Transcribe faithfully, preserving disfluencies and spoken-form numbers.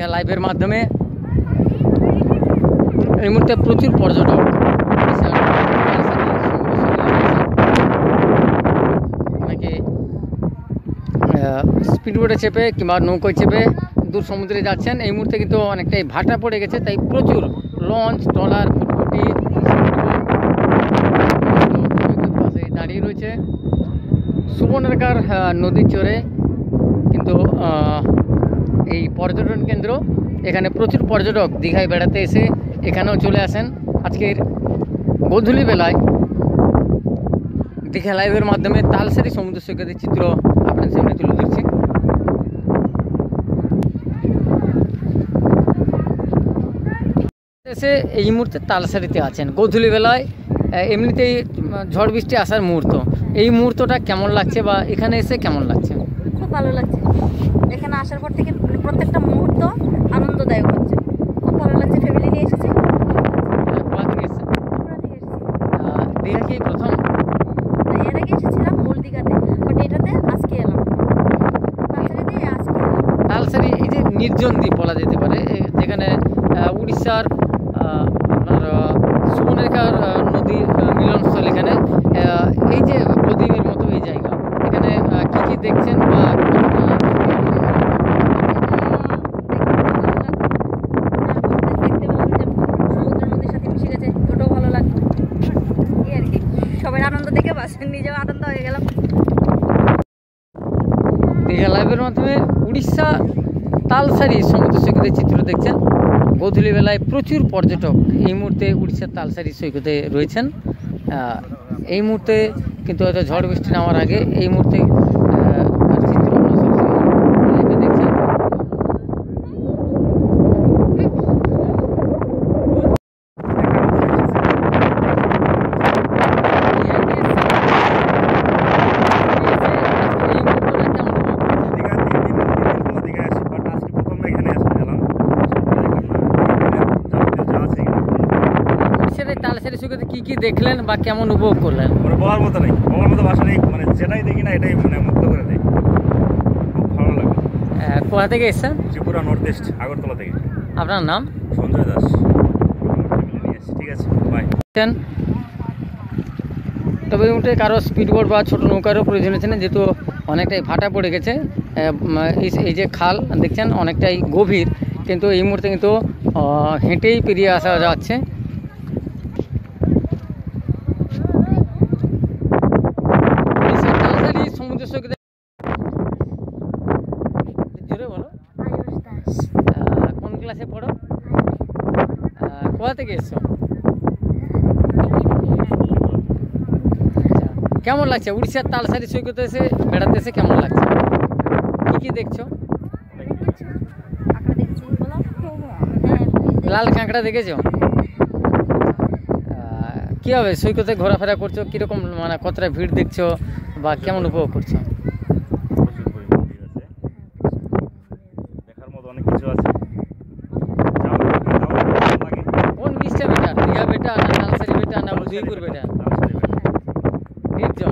দীঘা লাইভের মাধ্যমে এই মুহূর্তে প্রচুর পর্যটক অনেকে স্পিডবোটে চেপে কিংবা নৌকোয় চেপে দূর সমুদ্রে যাচ্ছেন। এই মুহূর্তে কিন্তু অনেকটাই ভাটা পড়ে গেছে, তাই প্রচুর লঞ্চ, ট্রলার, ফুটফুটি দাঁড়িয়ে রয়েছে সুবর্ণরেখার নদীর চরে। কিন্তু এই পর্যটন কেন্দ্র, এখানে প্রচুর পর্যটক দীঘায় বেড়াতে এসে এখানেও চলে আসেন। আজকের গোধূলি বেলায় দীঘা লাইভের মাধ্যমে তালসারি সমুদ্র সৈকতের চিত্র আপনাদের সামনে তুলে ধরছি। এসে এই মুহূর্তে তালসারিতে আছেন গোধূলি বেলায়, এমনিতেই ঝড় বৃষ্টি আসার মুহূর্ত। এই মুহূর্তটা কেমন লাগছে বা এখানে এসে কেমন লাগছে? খুব ভালো লাগছে। এখানে আসার পর থেকে প্রত্যেকটা মুহূর্ত আনন্দদায়ক হচ্ছে, খুব ভালো লাগছে। ফ্যামিলি নিয়ে এসেছি। কোথা থেকে এসেছেন? দীঘা কি প্রথম? এর আগে এসেছিলাম মূল দীঘাতে, বাট এটাতে আজকে এলাম, তালসারিতে আজকে এলাম। তালসারি এই যে নির্জন দ্বীপ বলা যেতে পারে, যেখানে উড়িষ্যার আপনার সুবর্ণরেখার নদীর মিলনস্থল, এখানে এই যে প্রদীপের মতো এই জায়গা, এখানে কি কি দেখছেন বা দেখতে পেলাম যে সমুদ্রের নদীর সাথে মিশে গেছে, ওটাও ভালো লাগলো। এই আর কি, সবাই আনন্দ দেখে বাস নিজেও আনন্দ হয়ে গেলাম। দীঘা লাইভের মাধ্যমে উড়িষ্যা তালসারি সমুদ্র সৈকতের চিত্র দেখছেন। গোধূলি বেলায় প্রচুর পর্যটক এই মুহূর্তে উড়িষ্যার তালসারি সৈকতে রয়েছেন। এই মুহূর্তে কিন্তু হয়তো ঝড় বৃষ্টি নামার আগে এই মুহূর্তে চিত্র লাইভে দেখছেন। তালসারি সৈকতে কি কি দেখলেন বা কেমন উপভোগ করলেন? মানে বলার মতো নেই, বলার মতো ভাষা নেই। মানে যেটাই দেখি না এটাই মানে মুগ্ধ করে দেয়, খুব ভালো লাগে। কোথা থেকে এসেছেন? ত্রিপুরা নর্থ ইস্ট, আগরতলা থেকে। আপনার নাম? সঞ্জয় দাস। ঠিক আছে, বাই। তবে এই মুহূর্তে কারো স্পিডবোট বা ছোটো নৌকারও প্রয়োজন হচ্ছে না, যেহেতু অনেকটাই ভাটা পড়ে গেছে। এই যে খাল দেখছেন অনেকটাই গভীর, কিন্তু এই মুহূর্তে কিন্তু হেঁটেই পেরিয়ে আসা যাচ্ছে। সমুদ্র সৈকতে জোরে বলো। কোন ক্লাসে পড়ো? কোথা থেকে এসছো? কেমন লাগছে উড়িষ্যার তালসারি সৈকতে এসে বেড়াতে এসে কেমন লাগছে? কি কি দেখছো? লাল কাঁকড়া দেখেছো? কীভাবে সৈকতে ঘোরাফেরা করছো, কীরকম মানে কতটা ভিড় দেখছো বা কেমন উপভোগ করছো? দেখার মতো অনেক কিছু আছে। কোন বীজটা বেটার, দীঘা বেটার না তালসারি বেটার না উদয়পুর বেটার? নির্জন